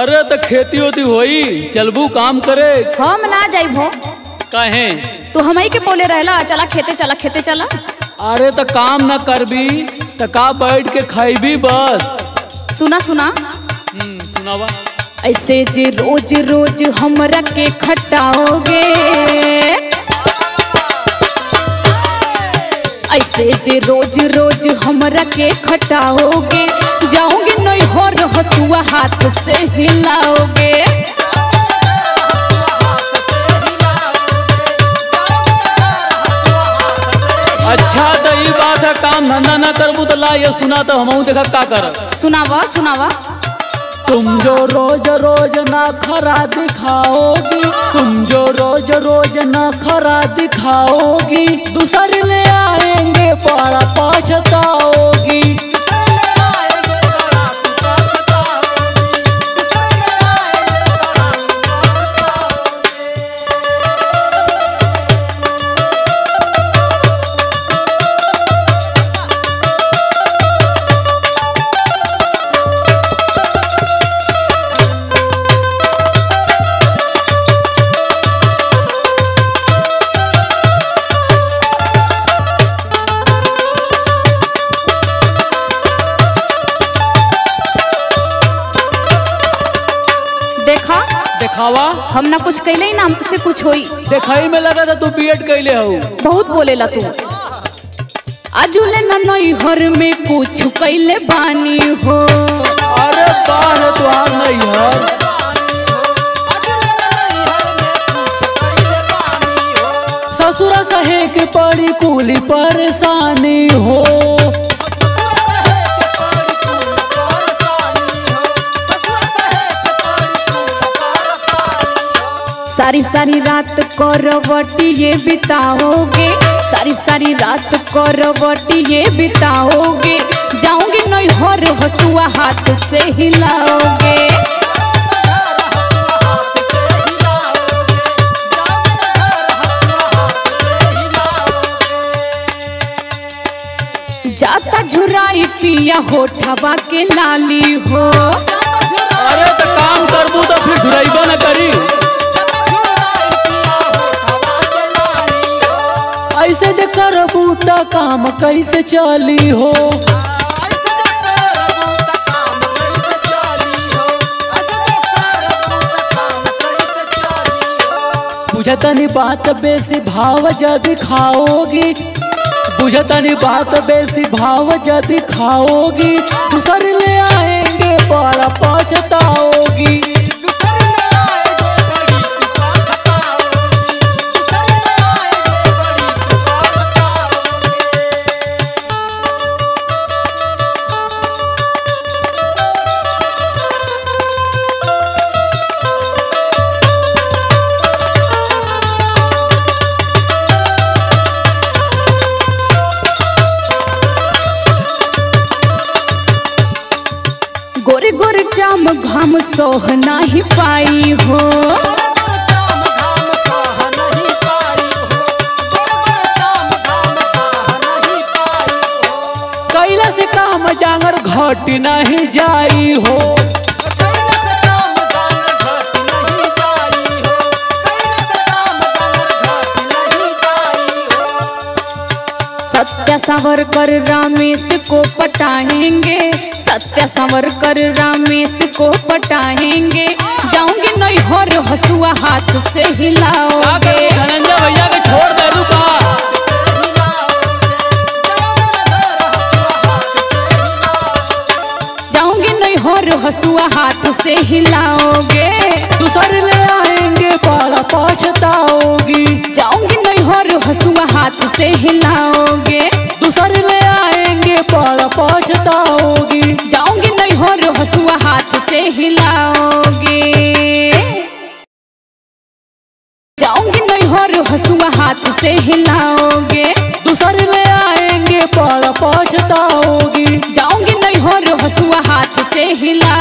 अरे तो खेती होती होई, चलबू काम करे। हम ना जाइबो। कहे तू हमई के बोले रहला चला खेते चला। अरे तो काम ना करबी तो का बैठ के खाईबी बस। सुना सुनावा। ऐसे जे रोज रोज हमरा के खटाओगे, ऐसे जे रोज रोज हमरा के खटाओगे, जाओगे नहीं और हसुआ हाथ से हिलाओगे। अच्छा तो ये बात है, काम धंधा ना करबू तो ला ये सुना तो हमहू देखा का कर। सुनावा। तुम जो रोज रोज ना खरा दिखाओगी, तुम जो रोज रोज ना खरा दिखाओगी, दूसरे ले आएंगे पारा पछताओगी। देखावा। हम ना कुछ कैले ही ना हमसे कुछ होई। देखाई में लगा था तू बीएड कैले हो। बहुत बोलेला तू। आजुले ना नई हर में कुछ कैले बानी हो। अरे बाहर तुहार नहीं हर। ससुरा कहे के पड़ी कुली परेशानी हो। सारी रात करवटी ये बिताओगे, सारी रात करवटी ये बिताओगे, जाओगे नहीं और हसुआ हाथ से हिलाओगे। जाता झुराई पिया होठवा के लाली हो। अरे तो काम करबू तो फिर झुराइबा न करी। ऐसे जे करबू त काम कैसे चली हो। बुझतनी बात बेसी भाव जदि खाओगी, बुझतनी बात बेसी भाव जदि खाओगी, दूसरे ले आएंगे बड़ा पछताओगी। गोरे गोरे जाम घाम सोह नहीं पाई हो। कैला से काम जांगर घट नहीं जाई हो। सत्या सावरकर रमेश को पटाएंगे, सत्या सावरकर रमेश को पटाएंगे, जाऊंगी नहीं और हसुआ हाथ से हिलाओगे। धनंजय भैया के छोड़ दे दू का। जाऊंगी नहीं और हसुआ हाथ से हिलाओगे। दूसरे ले आएंगे बड़ा पछताओगी। जाऊंगी नहीं और हसुआ हाथ से हिलाओगे। दूसरे ले आएंगे बड़ा पछताओगी। जाऊंगी नहीं और हसुआ हाथ से हिलाओगे। जाऊंगी नहीं और हसुआ हाथ से हिलाओगे। दूसरे ले आएंगे बड़ा पछताओगी। जाऊंगी नहीं और हसुआ हाथ से हिला